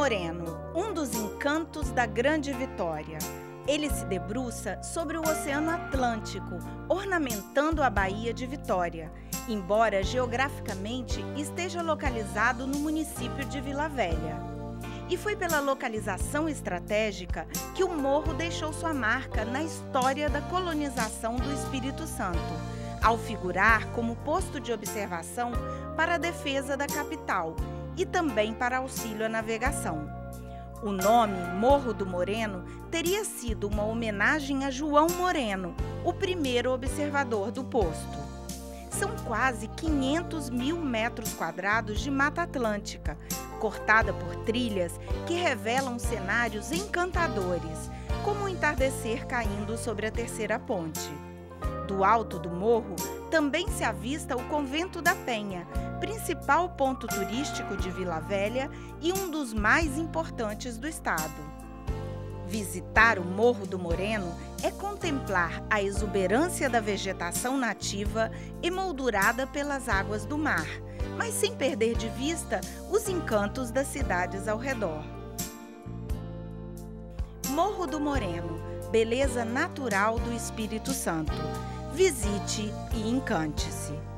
Moreno, um dos encantos da Grande Vitória. Ele se debruça sobre o Oceano Atlântico, ornamentando a Baía de Vitória, embora geograficamente esteja localizado no município de Vila Velha. E foi pela localização estratégica que o morro deixou sua marca na história da colonização do Espírito Santo, ao figurar como posto de observação para a defesa da capital e também para auxílio à navegação. O nome Morro do Moreno teria sido uma homenagem a João Moreno, o primeiro observador do posto. São quase 500 mil metros quadrados de Mata Atlântica, cortada por trilhas que revelam cenários encantadores, como o entardecer caindo sobre a terceira ponte. Do alto do morro também se avista o Convento da Penha, principal ponto turístico de Vila Velha e um dos mais importantes do estado. Visitar o Morro do Moreno é contemplar a exuberância da vegetação nativa emoldurada pelas águas do mar, mas sem perder de vista os encantos das cidades ao redor. Morro do Moreno, beleza natural do Espírito Santo. Visite e encante-se.